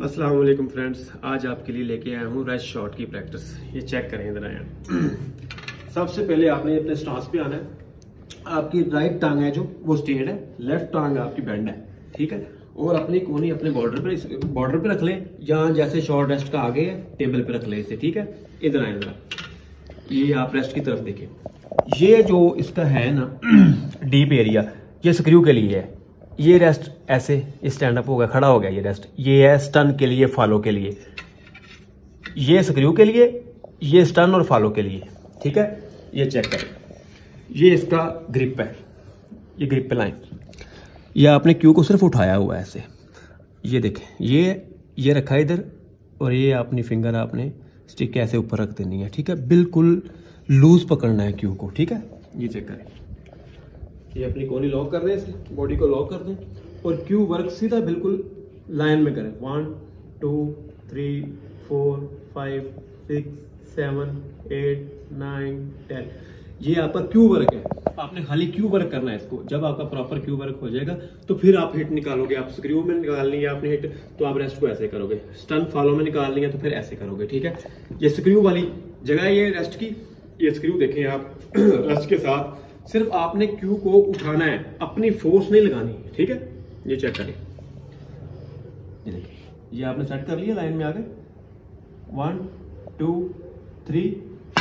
अस्सलाम वालेकुम फ्रेंड्स, आज आपके लिए लेके आया हूँ रेस्ट शॉट की प्रैक्टिस। ये चेक करें इधर आया। सबसे पहले आपने अपने स्टांस पे आना है। आपकी राइट टांग है जो वो स्ट्रेट है, लेफ्ट टांग आपकी बेंड है, ठीक है। और अपनी कोहनी अपने बॉर्डर पे रख लें, यहाँ जैसे शॉर्ट रेस्ट का आगे है टेबल पे रख लें इसे, ठीक है। इधर आए जरा, ये आप रेस्ट की तरफ देखें। ये जो इसका है ना डीप एरिया, ये स्क्रू के लिए है। ये रेस्ट ऐसे स्टैंड अप हो गया, खड़ा हो गया। ये रेस्ट ये है स्टन के लिए, फॉलो के लिए। ये स्क्रू के लिए, ये स्टन और फॉलो के लिए, ठीक है। ये चेक करें, ये इसका ग्रिप है, ये ग्रिप पे लाइन। ये आपने क्यू को सिर्फ उठाया हुआ है ऐसे, ये देखें। ये रखा है इधर, और ये अपनी फिंगर आपने स्टिक ऐसे ऊपर रख देनी है, ठीक है। बिल्कुल लूज पकड़ना है क्यू को, ठीक है। ये चेक करें, ये अपनी कोहनी लॉक कर दें, इसे बॉडी को लॉक कर दें और क्यू वर्क सीधा बिल्कुल लाइन में करें। 1 2 3 4 5 6 7 8 9 10। ये आपका क्यू वर्क है। आपने खाली क्यू वर्क करना है इसको। जब आपका प्रॉपर क्यू वर्क हो जाएगा तो फिर आप हिट निकालोगे। आप स्क्रू में निकालनी है आपने हिट, तो आप रेस्ट को ऐसे करोगे। स्टन फॉलो में निकालनी है तो फिर ऐसे करोगे, ठीक है। ये स्क्रू वाली जगह है ये रेस्ट की। ये स्क्रू देखें आप रेस्ट के साथ सिर्फ आपने क्यू को उठाना है, अपनी फोर्स नहीं लगानी, ठीक है। ये चेक करें, ये देखिए, ये आपने सेट कर लिया, लाइन में आ गए। 1 2 3।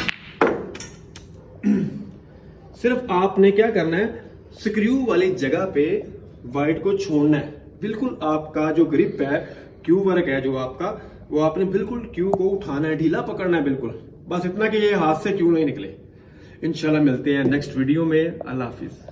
सिर्फ आपने क्या करना है, स्क्रू वाली जगह पे वाइट को छोड़ना है। बिल्कुल आपका जो ग्रिप है, क्यू वर्क है जो आपका, वो आपने बिल्कुल क्यू को उठाना है, ढीला पकड़ना है बिल्कुल। बस इतना कि ये हाथ से क्यू नहीं निकले। इंशाल्लाह मिलते हैं नेक्स्ट वीडियो में। अल्लाह हाफिज।